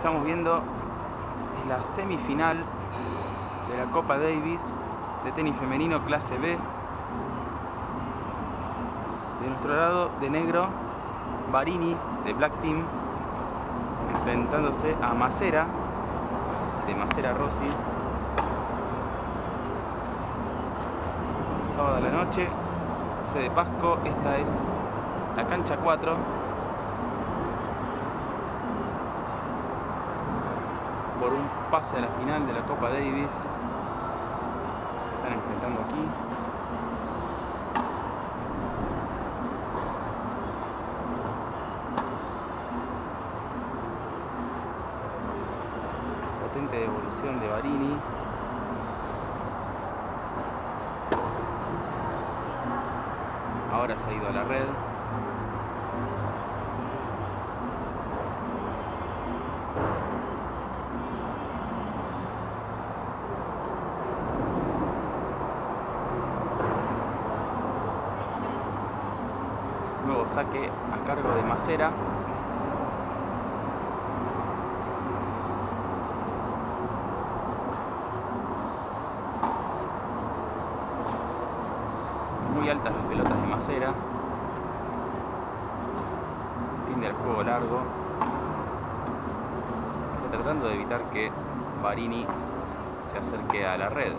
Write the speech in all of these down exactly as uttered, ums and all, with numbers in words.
estamos viendo es la semifinal de la Copa Davis de tenis femenino clase B. De nuestro lado, de negro, Varini de Black Team enfrentándose a Macera de Macera Rossi. Sábado a la noche, sede Pasco. Esta es la cancha cuatro. Por un pase a la final de la Copa Davis. Se están enfrentando aquí. Potente devolución de Varini. Ahora se ha ido a la red. Nuevo saque a cargo de Macera. Muy altas las pelotas de Macera. Fin del juego largo. Está tratando de evitar que Varini se acerque a la red.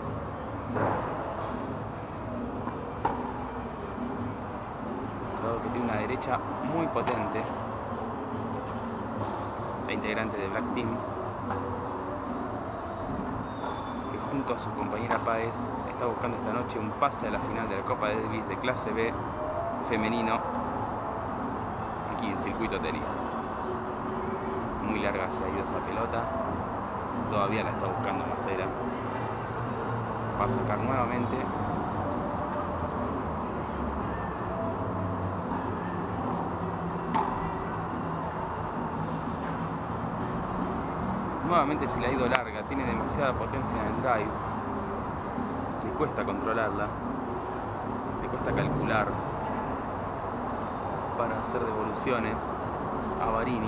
Dado que tiene una derecha muy potente, la integrante de Black Team, que junto a su compañera Páez está buscando esta noche un pase a la final de la Copa Davis de clase B femenino aquí en circuito tenis. Muy larga se ha ido esa pelota, todavía la está buscando Macera. Va a sacar nuevamente. Nuevamente se le ha ido larga, tiene demasiada potencia en el drive. Le cuesta controlarla, le cuesta calcular para hacer devoluciones a Varini.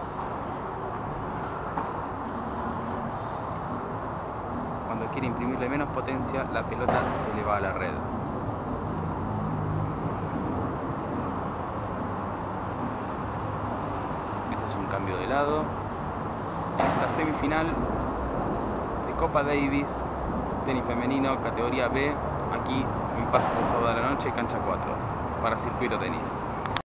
Cuando quiere imprimirle menos potencia, la pelota se le va a la red. Este es un cambio de lado. En esta semifinal de Copa Davis, tenis femenino, categoría B, aquí en Pasco, sábado a la noche, cancha cuatro, para circuito tenis.